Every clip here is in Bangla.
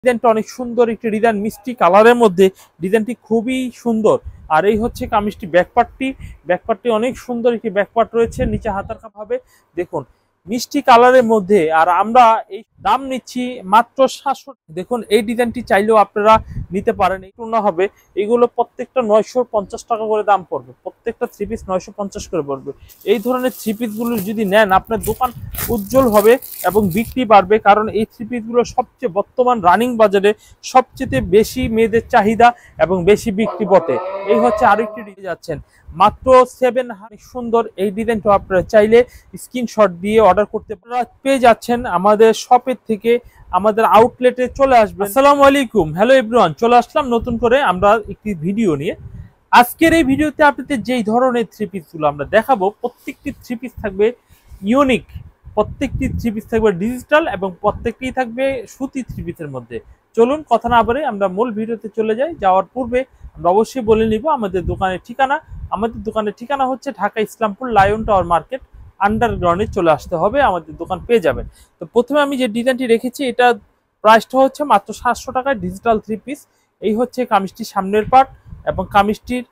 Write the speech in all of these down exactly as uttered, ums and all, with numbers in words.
ডিজাইনটা অনেক সুন্দর একটি ডিজাইন, মিষ্টি কালারের মধ্যে ডিজাইনটি খুবই সুন্দর। আর এই হচ্ছে কামিজটি ব্যাকপার্টটি, ব্যাকপার্টটি অনেক সুন্দর একটি ব্যাকপার্ট রয়েছে, নিচে হাতার কাপ হবে দেখুন মিষ্টি কালারের মধ্যে। আর আমরা এই দাম নিচ্ছি মাত্র সাতশো। দেখুন এই ডিজাইনটি চাইলেও আপনারা নিতে পারেন, একটু না হবে এগুলো প্রত্যেকটা নয়শো পঞ্চাশ টাকা করে দাম পড়বে, প্রত্যেকটা থ্রি পিস নয়শো পঞ্চাশ করে পড়বে। এই ধরনের থ্রি পিসগুলো যদি নেন আপনার দোকান উজ্জ্বল হবে এবং বিক্রি বাড়বে, কারণ এই থ্রি পিসগুলো সবচেয়ে বর্তমান রানিং বাজারে সবচেয়ে বেশি মেয়েদের চাহিদা এবং বেশি বিক্রি পথে। এই হচ্ছে আরো একটি ডিজাইন যাচ্ছেন মাত্র সেভেন হান্ড্রেড, সুন্দর এই ডিজাইনটা আপনারা চাইলে স্ক্রিনশট দিয়ে অর্ডার করতে পেয়ে যাচ্ছেন আমাদের শপের থেকে, আমাদের আউটলেটে চলে আসবেন। আসসালামু আলাইকুম, হ্যালো এভরিওয়ান, চলে আসলাম নতুন করে আমরা একটি ভিডিও নিয়ে। আজকের এই ভিডিওতে আপনাদের যেই ধরনের থ্রি পিসগুলো আমরা দেখাবো প্রত্যেকটি থ্রি পিস থাকবে ইউনিক, প্রত্যেকটি থ্রি পিস থাকবে ডিজিটাল এবং প্রত্যেকটি থাকবে সুতি থ্রি পিসের মধ্যে। চলুন কথা না বলে আমরা মূল ভিডিওতে চলে যাই। যাওয়ার পূর্বে আমরা অবশ্যই বলে নিব আমাদের দোকানের ঠিকানা। আমাদের দোকানের ঠিকানা হচ্ছে Dhaka Islampur lion tower market, আন্ডারগ্রাউন্ডে চলে আসতে হবে, আমাদের দোকান পেয়ে যাবেন। তো প্রথমে আমি যে ডিজাইনটি রেখেছি এটা প্রাইসটা হচ্ছে মাত্র সাতশো টাকায় ডিজিটাল থ্রি পিস। এই হচ্ছে কামিজটির সামনের পার্ট এবং কামিজটির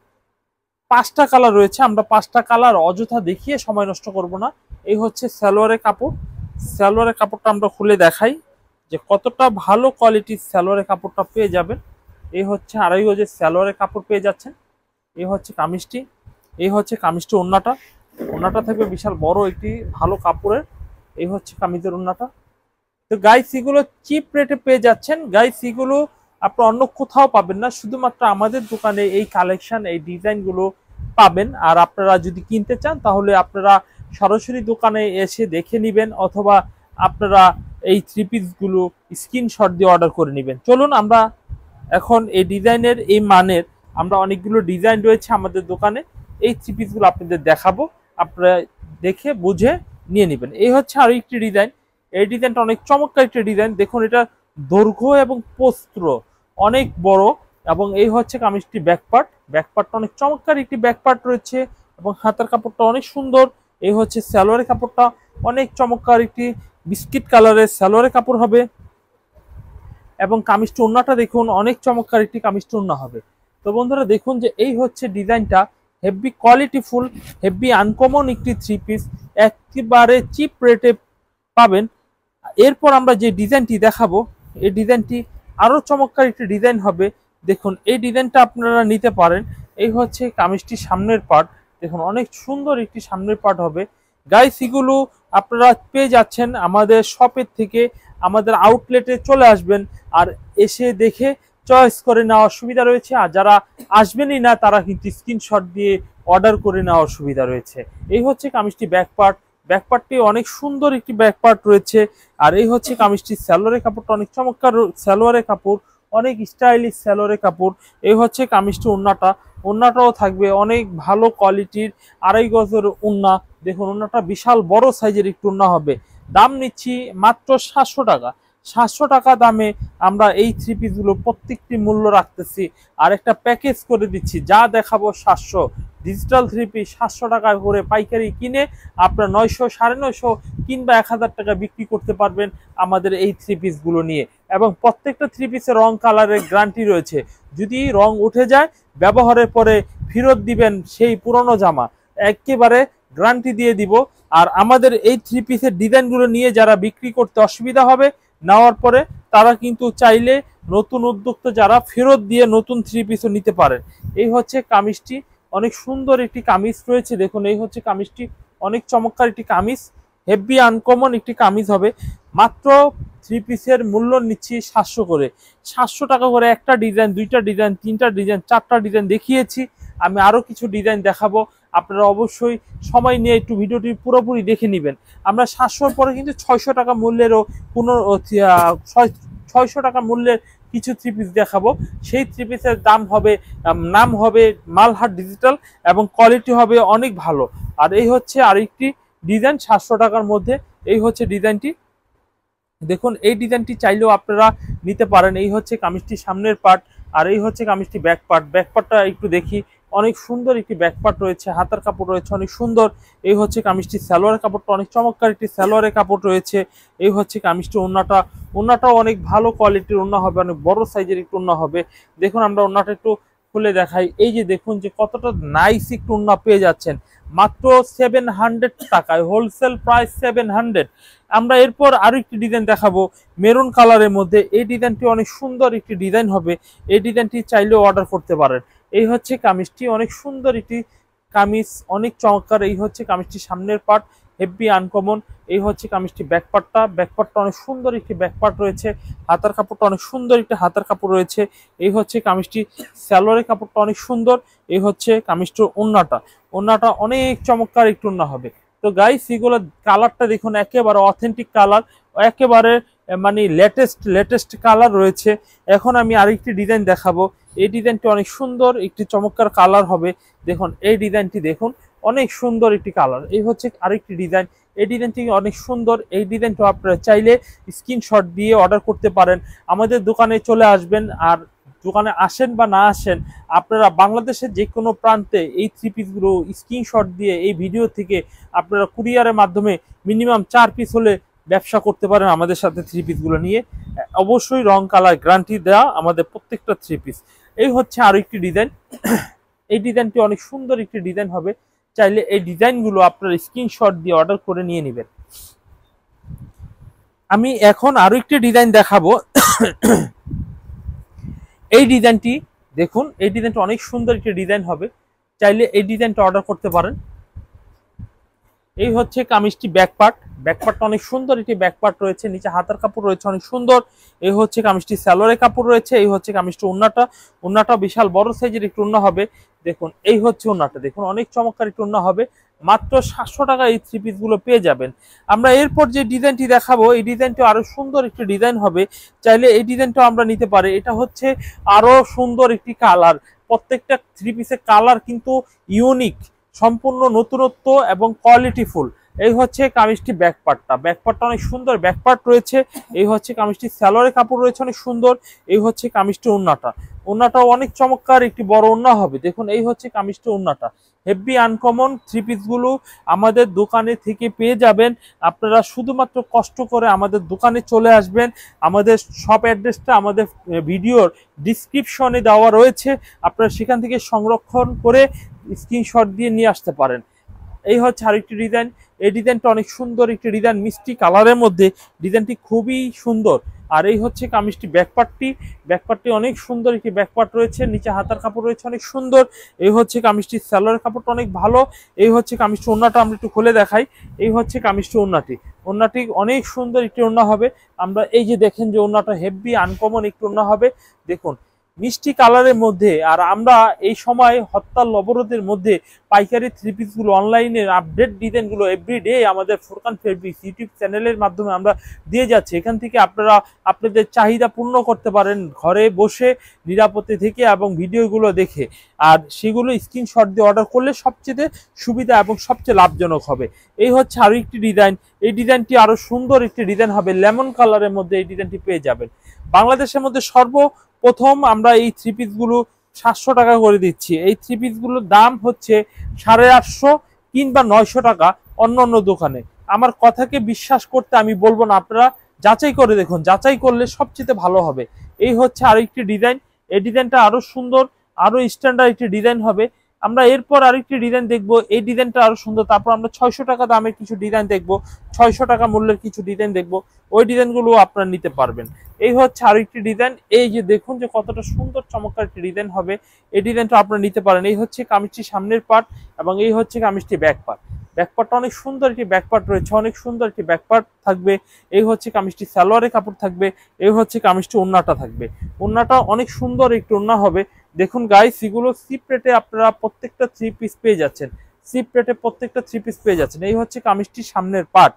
পাঁচটা কালার রয়েছে, আমরা পাঁচটা কালার অযথা দেখিয়ে সময় নষ্ট করব না। এই হচ্ছে সালোয়ারের কাপড়, সালোয়ারের কাপড়টা আমরা খুলে দেখাই যে কতটা ভালো কোয়ালিটির সালোয়ারের কাপড়টা পেয়ে যাবেন। এই হচ্ছে আড়াই গজের সালোয়ারের কাপড় পেয়ে যাচ্ছেন। এই হচ্ছে কামিজটি, এই হচ্ছে কামিজটি ওড়নাটা, ওড়নাটা থাকবে বিশাল বড় একটি ভালো কাপড়ের। এই হচ্ছে কামিজের ওড়নাটা। তো গাইস এগুলো চিপ রেটে পেয়ে যাচ্ছেন, গাইস এগুলো আপনারা অন্য কোথাও পাবেন না, শুধুমাত্র আমাদের দোকানে এই কালেকশন এই ডিজাইনগুলো পাবেন। আর আপনারা যদি কিনতে চান তাহলে আপনারা সরাসরি দোকানে এসে দেখে নেবেন, অথবা আপনারা এই থ্রি পিসগুলো স্ক্রিনশট দিয়ে অর্ডার করে নেবেন। চলুন আমরা এখন এই ডিজাইনের এই মানের আমরা অনেকগুলো ডিজাইন রয়েছে আমাদের দোকানে, এই থ্রি পিসগুলো আপনাদের দেখাবো, আপনারা দেখে বুঝে নিয়ে নেবেন। এই হচ্ছে আরো একটি ডিজাইন, এই ডিজাইনটা অনেক চমৎকার একটি ডিজাইন। দেখুন এটা দৈর্ঘ্য এবং প্রস্থ অনেক বড় এবং এই হচ্ছে কামিজটি ব্যাকপার্ট, ব্যাকপার্টটা অনেক চমৎকার একটি ব্যাকপার্ট রয়েছে এবং হাতার কাপড়টা অনেক সুন্দর। এই হচ্ছে সালোয়ারের কাপড়টা অনেক চমৎকার একটি বিস্কিট কালারের সালোয়ারের কাপড় হবে এবং কামিজটি ওড়নাটা দেখুন অনেক চমৎকার একটি কামিজটি ওড়না হবে। তো বন্ধুরা দেখুন যে এই হচ্ছে ডিজাইনটা, হেভি কোয়ালিটিফুল, হেভি আনকমন একটি থ্রি পিস, একেবারে চিপ রেটে পাবেন। এরপর আমরা যে ডিজাইনটি দেখাবো এই ডিজাইনটি আরো চমৎকার একটি ডিজাইন হবে। দেখুন এই ডিজাইনটা আপনারা নিতে পারেন। এই হচ্ছে কামিজটির সামনের পার্ট, দেখুন অনেক সুন্দর একটি সামনের পার্ট হবে। গাইস এগুলো আপনারা পেয়ে যাচ্ছেন আমাদের শপের থেকে, আমাদের আউটলেটে চলে আসবেন আর এসে দেখে চয়েস করে নেওয়ার সুবিধা রয়েছে। আর যারা আসবেনই না তারা কিন্তু স্ক্রিনশট দিয়ে অর্ডার করে নেওয়ার সুবিধা রয়েছে। এই হচ্ছে কামিজটি ব্যাক পার্ট, ব্যাক পার্টটি অনেক সুন্দর একটি ব্যাক পার্ট রয়েছে। আর এই হচ্ছে কামিজটির সালোয়ারের কাপড়টা অনেক চমৎকার সালোয়ারের কাপড়, অনেক স্টাইলিশ সালোয়ারের কাপড়। এই হচ্ছে কামিজটি ওড়নাটা, ওড়নাটাও থাকবে অনেক ভালো কোয়ালিটির আড়াই গজের ওড়না। দেখুন ওড়নাটা বিশাল বড় সাইজের একটু ওড়না হবে। দাম নিচ্ছি মাত্র সাতশো টাকা, সাতশো টাকা দামে আমরা এই থ্রি পিসগুলো প্রত্যেকটি মূল্য রাখতেছি। আর একটা প্যাকেজ করে দিচ্ছি, যা দেখাবো সাতশো, ডিজিটাল থ্রি পিস সাতশো টাকা করে পাইকারি কিনে আপনার নয়শো সাড়ে নয়শো কিংবা এক হাজার টাকা বিক্রি করতে পারবেন আমাদের এই থ্রি পিসগুলো নিয়ে। এবং প্রত্যেকটা থ্রি পিসের রং কালারের গ্যারান্টি রয়েছে, যদি রং উঠে যায় ব্যবহারের পরে ফেরত দিবেন সেই পুরনো জামা, একেবারে গ্যারান্টি দিয়ে দিব। আর আমাদের এই থ্রি পিসের ডিজাইনগুলো নিয়ে যারা বিক্রি করতে অসুবিধা হবে নেওয়ার পরে তারা কিন্তু চাইলে নতুন উদ্যোক্তা যারা ফেরত দিয়ে নতুন থ্রি পিসও নিতে পারেন। এই হচ্ছে কামিজটি, অনেক সুন্দর একটি কামিজ রয়েছে। দেখুন এই হচ্ছে কামিজটি অনেক চমৎকার একটি কামিজ, হেভি আনকমন একটি কামিজ হবে। মাত্র থ্রি পিসের মূল্য নিচ্ছি সাতশো করে, সাতশো টাকা করে একটা ডিজাইন, দুইটা ডিজাইন, তিনটা ডিজাইন, চারটা ডিজাইন দেখিয়েছি, আমি আরো কিছু ডিজাইন দেখাবো। আপনারা অবশ্যই সময় নিয়ে একটু ভিডিওটি পুরোপুরি দেখে নেবেন। আমরা সাতশোর পরে কিন্তু ছয়শো টাকা মূল্যেরও কোনো ছয়শো টাকা মূল্যের কিছু থ্রি পিস দেখাবো। সেই থ্রি পিসের দাম হবে, নাম হবে মালহাট ডিজিটাল এবং কোয়ালিটি হবে অনেক ভালো। আর এই হচ্ছে আরেকটি ডিজাইন সাতশো টাকার মধ্যে, এই হচ্ছে ডিজাইনটি। দেখুন এই ডিজাইনটি চাইলেও আপনারা নিতে পারেন। এই হচ্ছে কামিজটি সামনের পার্ট আর এই হচ্ছে কামিজটি ব্যাক পার্ট, ব্যাক পার্টটা একটু দেখি। অনেক সুন্দর একটি ব্যাকপার্ট রয়েছে, হাতার কাপড় রয়েছে অনেক সুন্দর। এই হচ্ছে কামিজটি সালোয়ারের কাপড়টা অনেক চমৎকার একটি সালোয়ারের কাপড় রয়েছে। এই হচ্ছে কামিজটি ওন্নাটা, ওন্নাটাও অনেক ভালো কোয়ালিটির ওন্না হবে, অনেক বড় সাইজের একটু ওন্না হবে। দেখুন আমরা ওন্নাটা একটু খুলে দেখাই। এই যে দেখুন যে কতটা নাইস একটু ওন্না পেয়ে যাচ্ছেন মাত্র সেভেন হান্ড্রেড টাকায়, হোলসেল প্রাইস সেভেন হান্ড্রেড। আমরা এরপর আরো একটি ডিজাইন দেখাবো মেরুন কালারের মধ্যে। এই ডিজাইনটি অনেক সুন্দর একটি ডিজাইন হবে, এই ডিজাইনটি চাইলেও অর্ডার করতে পারেন। এই হচ্ছে কামিজটি, অনেক সুন্দর একটি কামিজ, অনেক চমৎকার। এই হচ্ছে কামিজটি সামনের পার্ট, হেভি আনকমন। এই হচ্ছে কামিজটি ব্যাকপার্টটা, ব্যাকপার্টটা অনেক সুন্দর একটি ব্যাকপার্ট রয়েছে। হাতার কাপড়টা অনেক সুন্দর একটি হাতার কাপড় রয়েছে। এই হচ্ছে কামিজটি সালোয়ারের কাপড়টা অনেক সুন্দর। এই হচ্ছে কামিজটির ওন্নাটা, ওন্নাটা অনেক চমৎকার একটু ওন্না হবে। তো গাইস এগুলো কালারটা দেখুন একেবারে অথেন্টিক কালার, একেবারে মানে লেটেস্ট লেটেস্ট কালার রয়েছে। এখন আমি আরেকটি ডিজাইন দেখাবো। এই ডিজাইনটি অনেক সুন্দর একটি চমৎকার কালার হবে। দেখুন এই ডিজাইনটি দেখুন অনেক সুন্দর একটি কালার। এই হচ্ছে আরেকটি ডিজাইন, এই ডিজাইনটি অনেক সুন্দর। এই ডিজাইনটা আপনারা চাইলে স্ক্রিনশট দিয়ে অর্ডার করতে পারেন, আমাদের দোকানে চলে আসবেন। আর দোকানে আসেন বা না আসেন, আপনারা বাংলাদেশের যে কোনো প্রান্তে এই থ্রি পিসগুলো স্ক্রিনশট দিয়ে এই ভিডিও থেকে আপনারা কুরিয়ারের মাধ্যমে মিনিমাম চার পিস হলে ব্যবসা করতে পারেন আমাদের সাথে থ্রি পিসগুলো নিয়ে। অবশ্যই রং কালার গ্যারান্টি দেওয়া আমাদের প্রত্যেকটা থ্রি পিস। এই হচ্ছে আরো একটি ডিজাইন, এই ডিজাইনটি অনেক সুন্দর একটি ডিজাইন হবে, চাইলে এই ডিজাইনগুলো আপনারা স্ক্রিনশট দিয়ে অর্ডার করে নিয়ে নেবেন। আমি এখন আরো একটি ডিজাইন দেখাবো। এই ডিজাইনটি দেখুন, এই ডিজাইনটা অনেক সুন্দর একটি ডিজাইন হবে, চাইলে এই ডিজাইনটা অর্ডার করতে পারেন। এই হচ্ছে কামিজটি ব্যাকপার্ট, ব্যাকপার্টটা অনেক সুন্দর একটি ব্যাকপার্ট রয়েছে, নিচে হাতার কাপড় রয়েছে অনেক সুন্দর। এই হচ্ছে কামিজটি সালোয়ারের কাপড় রয়েছে। এই হচ্ছে কামিজটি ওন্নাটা, ওন্নাটা বিশাল বড় সাইজের একটু ওন্না হবে। দেখুন এই হচ্ছে ওন্নাটা, দেখুন অনেক চমৎকার একটু ওন্না হবে। মাত্র সাতশো টাকা এই থ্রি পিস গুলো পেয়ে যাবেন। আমরা এরপর যে ডিজাইনটি দেখাবো, এই ডিজাইনটি আরো সুন্দর একটি ডিজাইন হবে, চাইলে এই ডিজাইনটা আমরা নিতে পারি। এটা হচ্ছে আরো সুন্দর একটি কালার, প্রত্যেকটা থ্রি পিসের কালার কিন্তু ইউনিক, সম্পূর্ণ নতুনত্ব এবং কোয়ালিটিফুল। এই হচ্ছে কামিজটি ব্যাকপার্টটা, ব্যাকপার্টটা অনেক সুন্দর ব্যাকপার্ট রয়েছে। এই হচ্ছে কামিজটি সালোয়ারের কাপড় রয়েছে অনেক সুন্দর। এই হচ্ছে কামিজটি ওন্নাটা, ওন্নাটাও অনেক চমৎকার একটি বড় ওন্না হবে। দেখুন এই হচ্ছে কামিজটি ওন্নাটা, হেভি আনকমন থ্রি পিসগুলো আমাদের দোকানে থেকে পেয়ে যাবেন। আপনারা শুধুমাত্র কষ্ট করে আমাদের দোকানে চলে আসবেন। আমাদের শপ অ্যাড্রেসটা আমাদের ভিডিওর ডিসক্রিপশনে দেওয়া রয়েছে, আপনারা সেখান থেকে সংরক্ষণ করে স্ক্রিনশট দিয়ে নিয়ে আসতে পারেন। এই হচ্ছে আরেকটি ডিজাইন, এই ডিজাইনটা অনেক সুন্দর একটি ডিজাইন, মিষ্টি কালারের মধ্যে, ডিজাইনটি খুবই সুন্দর। আর এই হচ্ছে কামিজটি ব্যাকপার্টটি, ব্যাকপার্টটি অনেক সুন্দর একটি ব্যাকপার্ট রয়েছে, নিচে হাতার কাপড় রয়েছে অনেক সুন্দর। এই হচ্ছে কামিজটি সালোয়ারের কাপড়টা অনেক ভালো। এই হচ্ছে কামিজটি ওন্নাটা আমরা একটু খুলে দেখাই। এই হচ্ছে কামিজটি ওন্নাটি, ওন্নাটি অনেক সুন্দর একটি ওন্না হবে। আমরা এই যে দেখেন যে ওন্নাটা হেভি আনকমন একটি ওন্না হবে, দেখুন মিষ্টি কালারের মধ্যে। আর আমরা এই সময় হরতাল অবরোধের মধ্যে পাইকারি থ্রি পিসগুলো অনলাইনের আপডেট ডিজাইনগুলো এভরিডে আমাদের ফুরকান ফেব্রিক্স ইউটিউব চ্যানেলের মাধ্যমে আমরা দিয়ে যাচ্ছি। এখান থেকে আপনারা আপনাদের চাহিদা পূর্ণ করতে পারেন ঘরে বসে নিরাপদে থেকে এবং ভিডিওগুলো দেখে। আর সেগুলো স্ক্রিনশট দিয়ে অর্ডার করলে সবচেয়ে সুবিধা এবং সবচেয়ে লাভজনক হবে। এই হচ্ছে আরো একটি ডিজাইন, এই ডিজাইনটি আরো সুন্দর একটি ডিজাইন হবে, লেমন কালারের মধ্যে এই ডিজাইনটি পেয়ে যাবেন। বাংলাদেশের মধ্যে সর্ব প্রথম আমরা এই থ্রি পিসগুলো সাতশো টাকা করে দিচ্ছি। এই থ্রি পিসগুলোর দাম হচ্ছে সাড়ে আটশো কিংবা নয়শো টাকা অন্য অন্য দোকানে। আমার কথাকে বিশ্বাস করতে আমি বলবো না, আপনারা যাচাই করে দেখুন, যাচাই করলে সবচেয়ে ভালো হবে। এই হচ্ছে আরেকটি ডিজাইন, এই ডিজাইনটা আরো সুন্দর, আরো স্ট্যান্ডার্ড একটি ডিজাইন হবে। আমরা এরপর আরেকটি ডিজাইন দেখবো, এই ডিজাইনটা আরো সুন্দর। তারপর আমরা ছয়শো টাকা দামের কিছু ডিজাইন দেখবো, ছয়শো টাকা মূল্যের কিছু ডিজাইন দেখবো, ওই ডিজাইনগুলো আপনারা নিতে পারবেন। এই হচ্ছে আরেকটি ডিজাইন, এই যে দেখুন যে কতটা সুন্দর চমৎকার একটি ডিজাইন হবে, এই ডিজাইনটা আপনারা নিতে পারেন। এই হচ্ছে কামিজটি সামনের পার্ট এবং এই হচ্ছে কামিজটি ব্যাক পার্ট, ব্যাকপার্টটা অনেক সুন্দর একটি ব্যাকপার্ট রয়েছে, অনেক সুন্দর একটি ব্যাকপার্ট থাকবে। এই হচ্ছে কামিজটি সালোয়ারের কাপড় থাকবে। এই হচ্ছে কামিজটি ওন্নাটা থাকবে, ওন্নাটা অনেক সুন্দর একটি ওন্না হবে। দেখুন গাইস এগুলো চিপ রেটে আপনারা প্রত্যেকটা থ্রি পিস পেয়ে যাচ্ছেন, চিপ রেটে প্রত্যেকটা থ্রি পিস পেয়ে যাচ্ছেন। এই হচ্ছে কামিজটি সামনের পার্ট।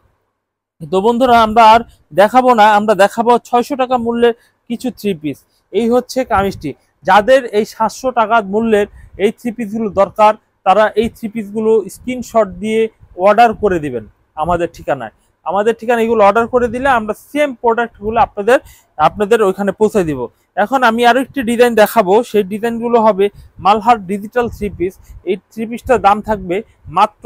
তো বন্ধুরা আমরা আর দেখাবো না, আমরা দেখাবো ছয়শো টাকা মূল্যের কিছু থ্রি পিস। এই হচ্ছে কামিজটি, যাদের এই সাতশো টাকা মূল্যের এই থ্রি পিসগুলো দরকার তারা এই থ্রি পিসগুলো স্ক্রিনশট দিয়ে অর্ডার করে দিবেন আমাদের ঠিকানায়। আমাদের ঠিকানা এগুলো অর্ডার করে দিলে আমরা সেম প্রোডাক্টগুলো আপনাদের আপনাদের ওইখানে পৌঁছে দিব। এখন আমি আরো একটি ডিজাইন দেখাবো, সেই ডিজাইনগুলো হবে মালহার ডিজিটাল থ্রি পিস। এই থ্রি পিসটার দাম থাকবে মাত্র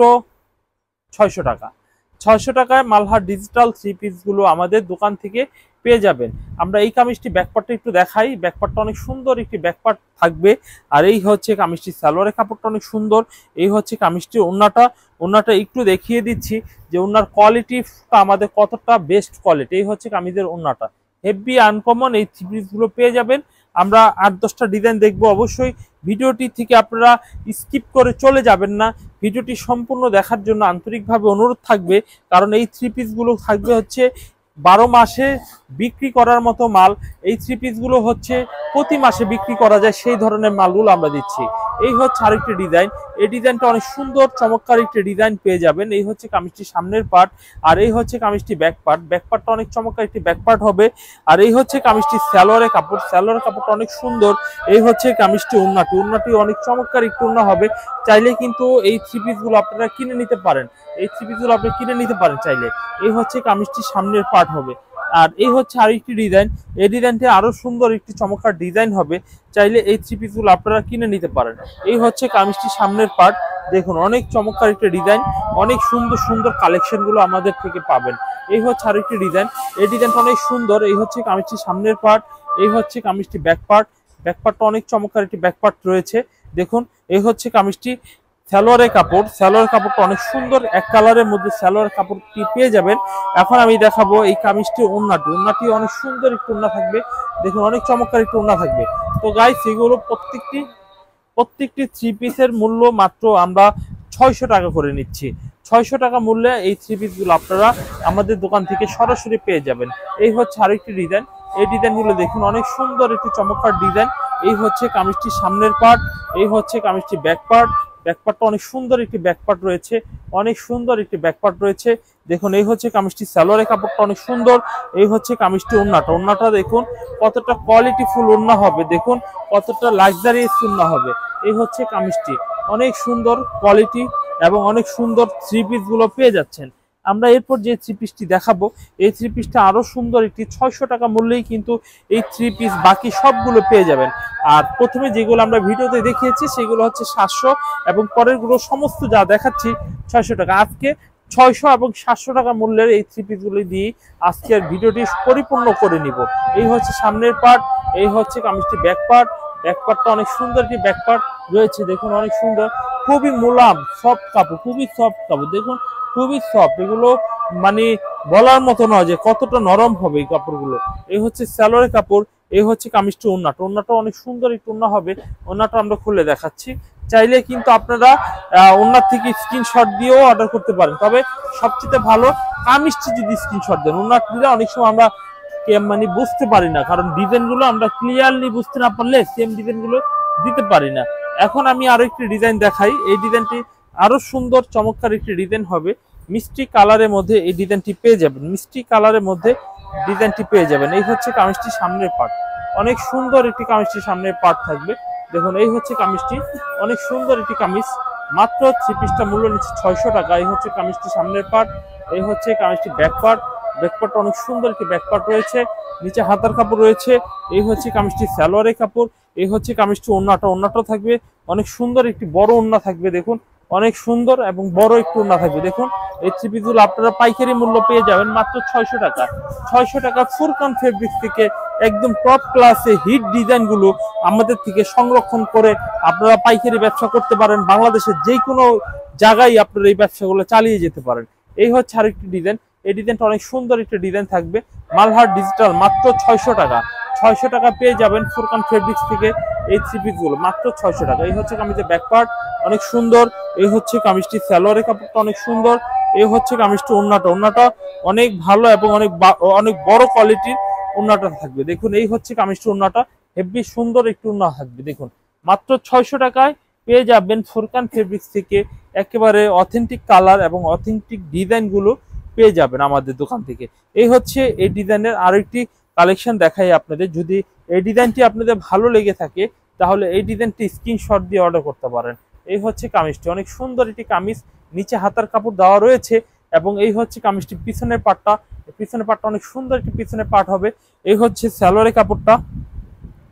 ছয়শো টাকা। ছয়শো টাকায় মালহার ডিজিটাল থ্রি পিসগুলো আমাদের দোকান থেকে পেয়ে যাবেন। আমরা এই কামিজটি ব্যাকপার্টটা একটু দেখাই। ব্যাকপার্টটা অনেক সুন্দর একটি ব্যাকপার্ট থাকবে। আর এই হচ্ছে কামিজটি সালোয়ারের কাপড়টা অনেক সুন্দর। এই হচ্ছে কামিজটির ওন্নাটা। ওন্নাটা একটু দেখিয়ে দিচ্ছি যে ওন্নার কোয়ালিটিটা আমাদের কতটা বেস্ট কোয়ালিটি। এই হচ্ছে কামিজের ওন্নাটা, হেভি আনকমন এই থ্রি পিসগুলো পেয়ে যাবেন। আমরা আট দশটা ডিজাইন দেখবো, অবশ্যই ভিডিওটি থেকে আপনারা স্কিপ করে চলে যাবেন না। ভিডিওটি সম্পূর্ণ দেখার জন্য আন্তরিকভাবে অনুরোধ থাকবে, কারণ এই থ্রি পিসগুলো থাকবে হচ্ছে বারো মাসে বিক্রি করার মতো মাল। এই থ্রি পিসগুলো হচ্ছে প্রতি মাসে বিক্রি করা যায়, সেই ধরনের মালগুলো আমরা দিচ্ছি। এই হচ্ছে আরেকটি ডিজাইন। এই ডিজাইনটা অনেক সুন্দর চমৎকার একটি ডিজাইন পেয়ে যাবেন। এই হচ্ছে কামিজটি সামনের পার্ট, আর এই হচ্ছে কামিজটি ব্যাক পার্ট। ব্যাক পার্টটা অনেক চমৎকার একটি ব্যাক পার্ট হবে। আর এই হচ্ছে কামিজটি সালোয়ারের কাপড়। সালোয়ারের কাপড়টা অনেক সুন্দর। এই হচ্ছে কামিজটি ওন্নাটি। ওন্নাটি অনেক চমৎকার একটি ওন্না হবে। চাইলে কিন্তু এই থ্রি পিসগুলো আপনারা কিনে নিতে পারেন। এই থ্রি পিসগুলো আপনি কিনে নিতে পারেন চাইলে। এই হচ্ছে কামিজটি সামনের পার্ট হবে। আর এই হচ্ছে আরেকটি ডিজাইন। এই ডিজাইনটি আরো সুন্দর একটি চমৎকার ডিজাইন হবে। চাইলে এই থ্রি পিসগুলো আপনারা কিনে নিতে পারেন। এই হচ্ছে কামিজটি সামনের পার্ট। দেখুন অনেক চমৎকার একটা ডিজাইন, অনেক সুন্দর সুন্দর কালেকশনগুলো আমাদের থেকে পাবেন। এই হচ্ছে আরেকটি ডিজাইন। এই ডিজাইনটা অনেক সুন্দর। এই হচ্ছে কামিজটি সামনের পার্ট। এই হচ্ছে কামিজটি ব্যাক পার্ট। ব্যাক পার্টটা অনেক চমৎকার একটি ব্যাক পার্ট রয়েছে। দেখুন এই হচ্ছে কামিজটি সালোয়ারের কাপড়। সালোয়ারের কাপড়টা অনেক সুন্দর, এক কালারের মধ্যে সালোয়ার কাপড়টি পেয়ে যাবেন। এখন আমি দেখাবো এই কামিজটি ওন্নাটি। ওন্নাটি অনেক সুন্দর একটু ওন্না থাকবে। দেখুন অনেক চমৎকার একটু ওন্না থাকবে। তো গাইস এগুলো প্রত্যেকটি প্রত্যেকটি থ্রি পিসের মূল্য মাত্র আমরা ছয়শো টাকা করে নিচ্ছি। ছয়শো টাকা মূল্যে এই থ্রি পিসগুলো আপনারা আমাদের দোকান থেকে সরাসরি পেয়ে যাবেন। এই হচ্ছে আরেকটি ডিজাইন। এই ডিজাইনগুলো দেখুন অনেক সুন্দর একটি চমৎকার ডিজাইন। এই হচ্ছে কামিজটি সামনের পার্ট। এই হচ্ছে কামিজটি ব্যাক পার্ট। ব্যাকপার্টটা অনেক সুন্দর একটি ব্যাকপার্ট রয়েছে, অনেক সুন্দর একটি ব্যাকপার্ট রয়েছে। দেখুন এই হচ্ছে কামিজটি সালোয়ারের কাপড়টা অনেক সুন্দর। এই হচ্ছে কামিজটি ওন্নাটা। ওন্নাটা দেখুন কতটা কোয়ালিটি ফুল ওন্না হবে, দেখুন কতটা লাক্সারিয়াস ওন্না হবে। এই হচ্ছে কামিজটি অনেক সুন্দর কোয়ালিটি এবং অনেক সুন্দর থ্রি পিস গুলো পেয়ে যাচ্ছেন। আমরা এরপর যে থ্রি পিসটি দেখাবো, এই থ্রি পিসটা আরো সুন্দর একটি ছয়শো টাকা মূল্যেই কিন্তু এই থ্রি পিস বাকি সবগুলো পেয়ে যাবেন। আর প্রথমে যেগুলো আমরা ভিডিওতে দেখিয়েছি সেগুলো হচ্ছে সাতশো এবং পরের গুলো সমস্ত যা দেখাচ্ছি ছয়শো টাকা। আজকে ছয়শো এবং সাতশো টাকা মূল্যের এই থ্রি পিসগুলি দিয়ে আজকের ভিডিওটি পরিপূর্ণ করে নিব। এই হচ্ছে সামনের পার্ট। এই হচ্ছে কামিজটি ব্যাক পার্ট। ব্যাক পার্টটা অনেক সুন্দর একটি ব্যাক পার্ট রয়েছে। দেখুন অনেক সুন্দর, খুবই মোলাম সফট কাপড়, খুবই সফট কাপড়। দেখুন খুবই সফট, এগুলো মানে বলার মতো নয় যে কতটা নরম হবে এই কাপড়গুলো। এই হচ্ছে সালোয়ারের কাপড়। এই হচ্ছে কামিজটি ওন্নাটা। ওন্নাটা অনেক সুন্দর একটু ওন্না হবে। ওন্নাটা আমরা খুলে দেখাচ্ছি। চাইলে কিন্তু আপনারা ওন্নার থেকে স্ক্রিনশট দিয়েও অর্ডার করতে পারেন, তবে সবচেয়ে ভালো কামিজটি যদি স্ক্রিনশট দেন। ওন্নার দিলে অনেক সময় আমরা মানে বুঝতে পারি না, কারণ ডিজাইনগুলো আমরা ক্লিয়ারলি বুঝতে না পারলে সেম ডিজাইনগুলো দিতে পারি না। এখন আমি আরো একটি ডিজাইন দেখাই। এই ডিজাইনটি আরো সুন্দর চমৎকার একটি ডিজাইন হবে। মিষ্টি কালারের মধ্যে এই ডিজাইনটি পেয়ে যাবেন। মিষ্টি কালারের মধ্যে ডিজাইনটি পেয়ে যাবেন। এই হচ্ছে কামিজটি সামনের পার্ট। অনেক সুন্দর একটি কামিজটি সামনের পার্ট থাকবে। দেখুন এই হচ্ছে কামিজটি, অনেক সুন্দর একটি কামিজ। মাত্র থ্রি পিসটা মূল্য নিচ্ছে ছয়শো টাকা। এই হচ্ছে কামিজটি সামনের পার্ট। এই হচ্ছে কামিজটি ব্যাক পার্ট। ব্যাক পার্টটা অনেক সুন্দর একটি ব্যাক পার্ট রয়েছে। নিচে হাতার কাপড় রয়েছে। এই হচ্ছে কামিজটি সালোয়ারের কাপড়। এই হচ্ছে কামিজটি ওন্নাটা। ওন্নাটা থাকবে অনেক সুন্দর একটি বড় ওন্না থাকবে। দেখুন অনেক সুন্দর এবং বড় একটু ওন্না থাকবে। দেখুন এই থ্রি পিসগুলো আপনারা পাইকারি মূল্য পেয়ে যাবেন মাত্র ছয়শো টাকা। ছয়শো টাকা ফুরকান ফেব্রিক থেকে একদম টপ ক্লাসে হিট ডিজাইন গুলো আমাদের থেকে সংরক্ষণ করে আপনারা পাইকারি ব্যবসা করতে পারেন। বাংলাদেশের যে কোনো জায়গায় আপনারা এই ব্যবসাগুলো চালিয়ে যেতে পারেন। এই হচ্ছে আরেকটি ডিজাইন। এই ডিজাইনটা অনেক সুন্দর একটা ডিজাইন থাকবে। মালহার ডিজিটাল মাত্র ছয়শো টাকা। ছয়শো টাকা পেয়ে যাবেন ফুরকান ফেব্রিক্স থেকে এই থ্রি পিস গুলো মাত্র ছয়শো টাকা। এই হচ্ছে কামিজের ব্যাক পার্ট, অনেক সুন্দর। এই হচ্ছে কামিজটি সালোয়ারের কাপড়টা অনেক সুন্দর। এই হচ্ছে কামিজটি ওন্নাটা। ওন্নাটা অনেক ভালো এবং অনেক অনেক বড় কোয়ালিটির ওন্নাটা থাকবে। দেখুন এই হচ্ছে কামিজটি ওন্নাটা, হেভি সুন্দর একটু ওন্না থাকবে। দেখুন মাত্র ছয়শো টাকায় পেয়ে যাবেন ফুরকান ফেব্রিক্স থেকে একেবারে অথেন্টিক কালার এবং অথেন্টিক ডিজাইন গুলো পেয়ে যাবেন আমাদের দোকান থেকে। এই হচ্ছে এই ডিজাইনের আরেকটি কালেকশন দেখাই আপনাদের। যদি এই ডিজাইনটি আপনাদের ভালো লেগে থাকে তাহলে এই ডিজাইনটি স্ক্রিনশট দিয়ে অর্ডার করতে পারেন। এই হচ্ছে কামিজটি, অনেক সুন্দর একটি কামিজ। নিচে হাতার কাপড় দেওয়া রয়েছে এবং এই হচ্ছে কামিজটি পিছনের পাটটা। পিছনের পাটটা অনেক সুন্দর একটি পিছনের পাট হবে। এই হচ্ছে সালোয়ারের কাপড়টা।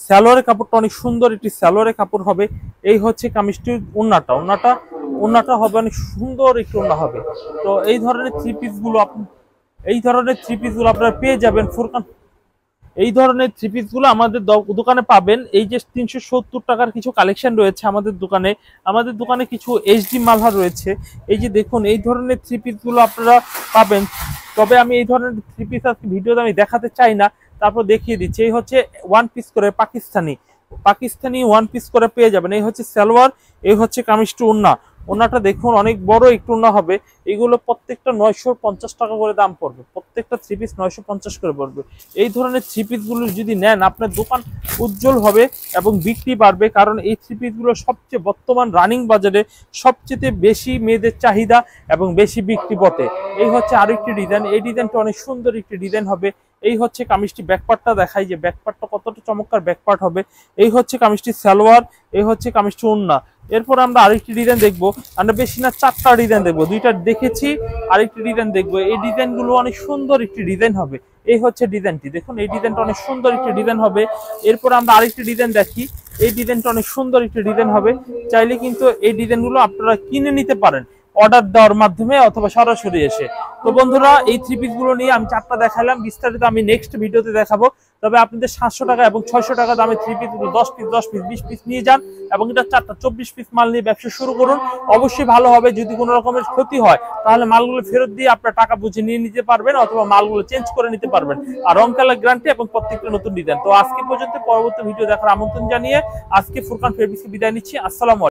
সালোয়ারের কাপড়টা অনেক সুন্দর একটি সালোয়ারের কাপড় হবে। এই হচ্ছে কামিজটির ওড়নাটা, ওড়নাটা ওড়নাটা হবে অনেক সুন্দর একটি ওড়না হবে। তো এই ধরনের থ্রি পিস গুলো আপনি এই ধরনের থ্রি পিস গুলো আপনারা পেয়ে যাবেন ফুরকান। এই ধরনের থ্রি পিস গুলো আমাদের দোকানে পাবেন। এই যে তিনশো সত্তর টাকার কিছু কালেকশন রয়েছে আমাদের দোকানে, আমাদের দোকানে কিছু এইচডি মালহার রয়েছে। এই যে দেখুন এই ধরনের থ্রি পিস গুলো আপনারা পাবেন। তবে আমি এই ধরনের থ্রি পিস আজকে ভিডিওতে আমি দেখাতে চাই না, তারপর দেখিয়ে দিচ্ছি। এই হচ্ছে ওয়ান পিস করে পাকিস্তানি, পাকিস্তানি ওয়ান পিস করে পেয়ে যাবেন। এই হচ্ছে সালোয়ার, এই হচ্ছে কামিজটি ওড়না। ওড়নাটা দেখুন অনেক বড় একটু ওড়না হবে। এগুলো প্রত্যেকটা নয়শো পঞ্চাশ টাকা করে দাম পড়বে, প্রত্যেকটা থ্রি পিস নয়শো পঞ্চাশ করে পড়বে। এই ধরনের থ্রি পিস গুলো যদি নেন আপনার দোকান উজ্জ্বল হবে এবং বিক্রি বাড়বে, কারণ এই থ্রি পিস গুলো সবচেয়ে বর্তমান রানিং বাজারে সবচেয়ে বেশি মেয়েদের চাহিদা এবং বেশি বিক্রি পথে। এই হচ্ছে আরো একটি ডিজাইন, এই ডিজাইনটা অনেক সুন্দর একটি ডিজাইন হবে। এই হচ্ছে কামিজটি ব্যাকপার্টটা দেখাই যে ব্যাকপার্টটা কতটা চমৎকার ব্যাকপার্ট হবে। এই হচ্ছে কামিজটি সালোয়ার, এই হচ্ছে কামিজটি ওড়না। এরপর আমরা আরেকটি ডিজাইন দেখবো, আমরা বেশি না চারটা ডিজাইন দেখবো, দুইটা দেখেছি আরেকটি ডিজাইন দেখবো। এই ডিজাইন গুলো অনেক সুন্দর একটি ডিজাইন হবে। এই হচ্ছে ডিজাইনটি দেখুন, এই ডিজাইনটা অনেক সুন্দর একটি ডিজাইন হবে। এরপর আমরা আরেকটি ডিজাইন দেখি, এই ডিজাইনটা অনেক সুন্দর একটি ডিজাইন হবে। চাইলে কিন্তু এই ডিজাইন গুলো আপনারা কিনে নিতে পারেন অর্ডার দেওয়ার মাধ্যমে অথবা সরাসরি এসে। তো বন্ধুরা এই থ্রি পিস গুলো নিয়ে আমি চারটা দেখালাম, বিস্তারিত আমি নেক্সট ভিডিওতে দেখাবো। তবে আপনাদের সাতশো টাকা এবং ছয়শো টাকা দামে থ্রি পিস গুলো দশ পিস দশ পিস বিশ পিস নিয়ে যান এবং এটা চারটা চব্বিশ পিস মাল নিয়ে ব্যবসা শুরু করুন। অবশ্যই ভালো হবে। যদি কোনো রকমের ক্ষতি হয় তাহলে মালগুলো ফেরত দিয়ে আপনার টাকা বুঝে নিয়ে নিতে পারবেন অথবা মালগুলো চেঞ্জ করে নিতে পারবেন। আর রং কালার গ্যারান্টি এবং প্রত্যেকটা নতুন ডিজাইন। তো আজকে পর্যন্ত, পরবর্তী ভিডিও দেখার আমন্ত্রণ জানিয়ে আজকে ফুরকান ফেব্রিক্সে বিদায় নিচ্ছি। আসসালামু আলাইকুম।